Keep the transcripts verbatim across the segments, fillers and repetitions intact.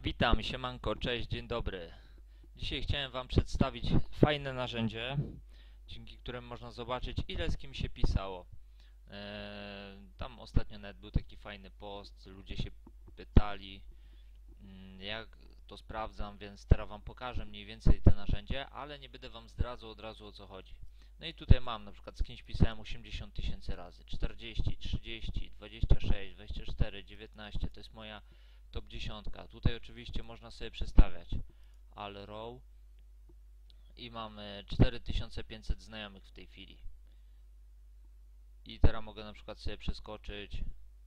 Witam, siemanko, cześć, dzień dobry. Dzisiaj chciałem Wam przedstawić fajne narzędzie, dzięki któremu można zobaczyć, ile z kim się pisało. Eee, tam ostatnio nawet był taki fajny post, ludzie się pytali, mm, jak to sprawdzam, więc teraz Wam pokażę mniej więcej te narzędzie, ale nie będę Wam zdradzał od razu, o co chodzi. No i tutaj mam, na przykład z kimś pisałem osiemdziesiąt tysięcy razy, czterdzieści, trzydzieści, dwadzieścia sześć, dwadzieścia cztery, dziewiętnaście, to jest moja top dziesięć. Tutaj oczywiście można sobie przestawiać all row i mamy cztery tysiące pięćset znajomych w tej chwili. I teraz mogę na przykład sobie przeskoczyć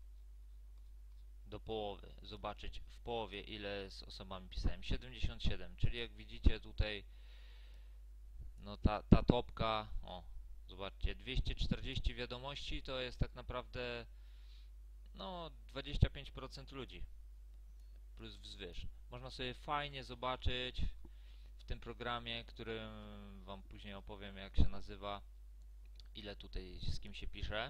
do połowy, zobaczyć w połowie, ile z osobami pisałem. siedemdziesiąt siedem, czyli jak widzicie tutaj, no ta, ta topka, o, zobaczcie, dwieście czterdzieści wiadomości to jest tak naprawdę no dwadzieścia pięć procent ludzi plus wzwyż. Można sobie fajnie zobaczyć w tym programie, którym Wam później opowiem, jak się nazywa, ile tutaj z kim się pisze.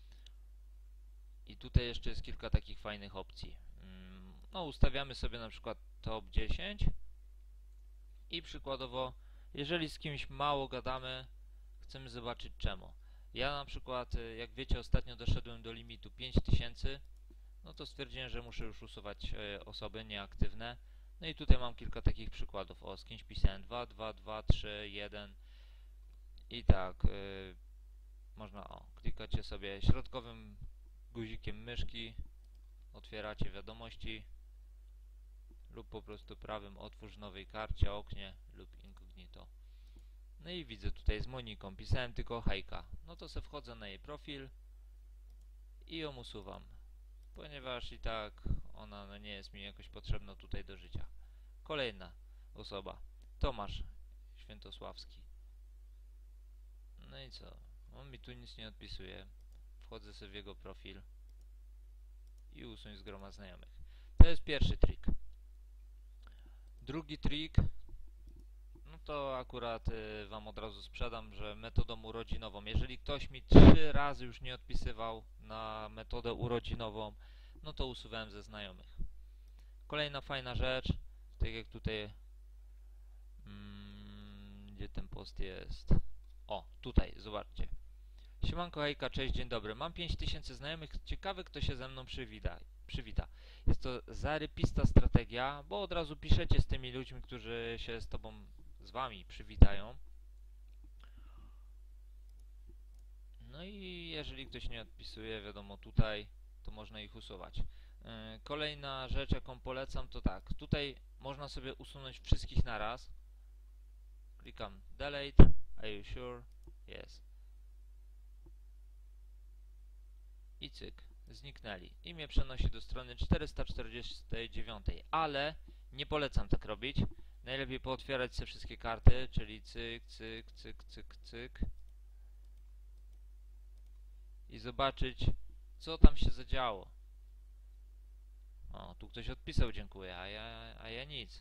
I tutaj jeszcze jest kilka takich fajnych opcji. No, ustawiamy sobie na przykład top dziesięć i przykładowo, jeżeli z kimś mało gadamy, chcemy zobaczyć czemu. Ja na przykład, jak wiecie, ostatnio doszedłem do limitu pięć tysięcy, no to stwierdziłem, że muszę już usuwać osoby nieaktywne. No i tutaj mam kilka takich przykładów. O, z kimś pisałem dwa, dwa, dwa, trzy, jeden i tak yy, można, o, klikacie sobie środkowym guzikiem myszki, otwieracie wiadomości lub po prostu prawym otwórz nowej karcie, oknie lub incognito. No i widzę tutaj z Moniką, pisałem tylko hejka. No to se wchodzę na jej profil i ją usuwam, ponieważ i tak ona no, nie jest mi jakoś potrzebna tutaj do życia. Kolejna osoba, Tomasz Świętosławski. No i co? On mi tu nic nie odpisuje. Wchodzę sobie w jego profil i usuń z groma znajomych. To jest pierwszy trik. Drugi trik, no to akurat y, Wam od razu sprzedam, że metodą urodzinową. Jeżeli ktoś mi trzy razy już nie odpisywał na metodę urodzinową, no to usuwałem ze znajomych. Kolejna fajna rzecz, tak jak tutaj, mm, gdzie ten post jest? O, tutaj, zobaczcie. Siemanko, hejka, cześć, dzień dobry. Mam pięć tysięcy znajomych, ciekawy kto się ze mną przywita. przywita. Jest to zarypista strategia, bo od razu piszecie z tymi ludźmi, którzy się z tobą, z wami przywitają. No i jeżeli ktoś nie odpisuje, wiadomo, tutaj, to można ich usuwać. Yy, kolejna rzecz, jaką polecam, to tak. Tutaj można sobie usunąć wszystkich naraz. Klikam delete, are you sure? Yes. I cyk, zniknęli. I mnie przenosi do strony czterysta czterdzieści dziewięć, ale nie polecam tak robić. Najlepiej pootwierać sobie wszystkie karty, czyli cyk, cyk, cyk, cyk, cyk i zobaczyć, co tam się zadziało. O, tu ktoś odpisał, dziękuję, a ja, a ja nic.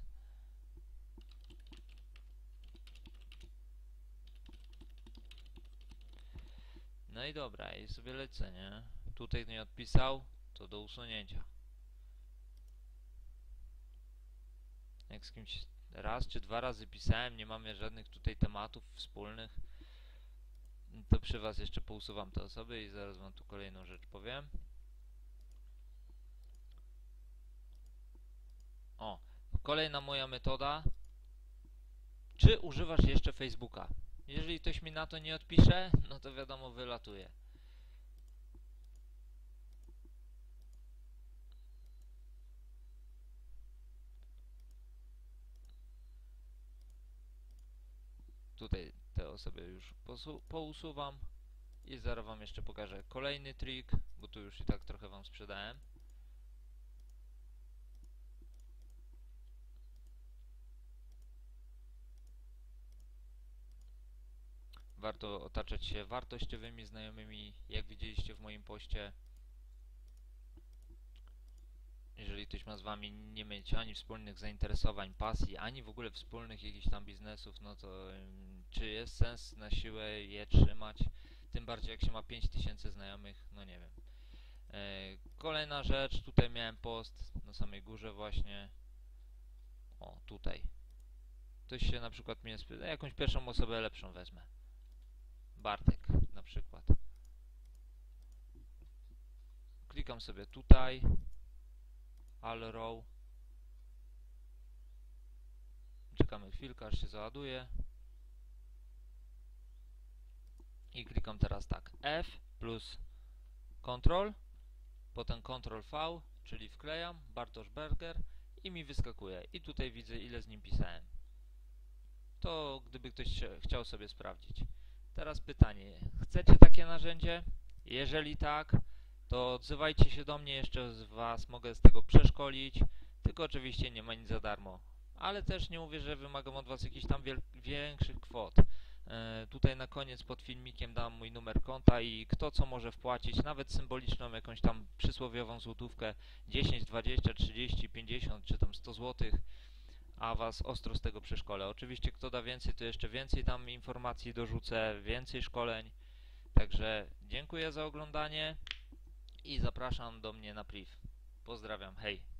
No i dobra, i sobie lecę, nie? Tutaj nie odpisał, to do usunięcia. Jak z kimś raz czy dwa razy pisałem, nie mamy żadnych tutaj tematów wspólnych, to przy was jeszcze pousuwam te osoby i zaraz wam tu kolejną rzecz powiem. O, kolejna moja metoda. Czy używasz jeszcze Facebooka? Jeżeli ktoś mi na to nie odpisze, no to wiadomo, wylatuje. Tutaj te osoby już pousuwam i zaraz wam jeszcze pokażę kolejny trik, bo tu już i tak trochę wam sprzedałem. Warto otaczać się wartościowymi znajomymi, jak widzieliście w moim poście. Jeżeli ktoś ma z wami nie mieć ani wspólnych zainteresowań, pasji, ani w ogóle wspólnych jakichś tam biznesów, no to czy jest sens na siłę je trzymać? Tym bardziej jak się ma pięć tysięcy znajomych, no nie wiem. E, kolejna rzecz, tutaj miałem post na samej górze właśnie. O, tutaj. Ktoś się na przykład mnie spyta, jakąś pierwszą osobę lepszą wezmę. Bartek na przykład. Klikam sobie tutaj. All row. Czekamy chwilkę, aż się załaduje. I klikam teraz tak. F plus Ctrl. Potem Ctrl V, czyli wklejam. Bartosz Berger. I mi wyskakuje. I tutaj widzę, ile z nim pisałem. To gdyby ktoś chciał sobie sprawdzić. Teraz pytanie. Chcecie takie narzędzie? Jeżeli tak, to odzywajcie się do mnie, jeszcze z Was mogę z tego przeszkolić. Tylko oczywiście nie ma nic za darmo. Ale też nie mówię, że wymagam od Was jakichś tam większych kwot. E, tutaj na koniec pod filmikiem dam mój numer konta i kto co może wpłacić, nawet symboliczną jakąś tam przysłowiową złotówkę, dziesięć, dwadzieścia, trzydzieści, pięćdziesiąt czy tam sto złotych, a Was ostro z tego przeszkolę. Oczywiście kto da więcej, to jeszcze więcej tam informacji dorzucę, więcej szkoleń. Także dziękuję za oglądanie i zapraszam do mnie na priv. Pozdrawiam, hej!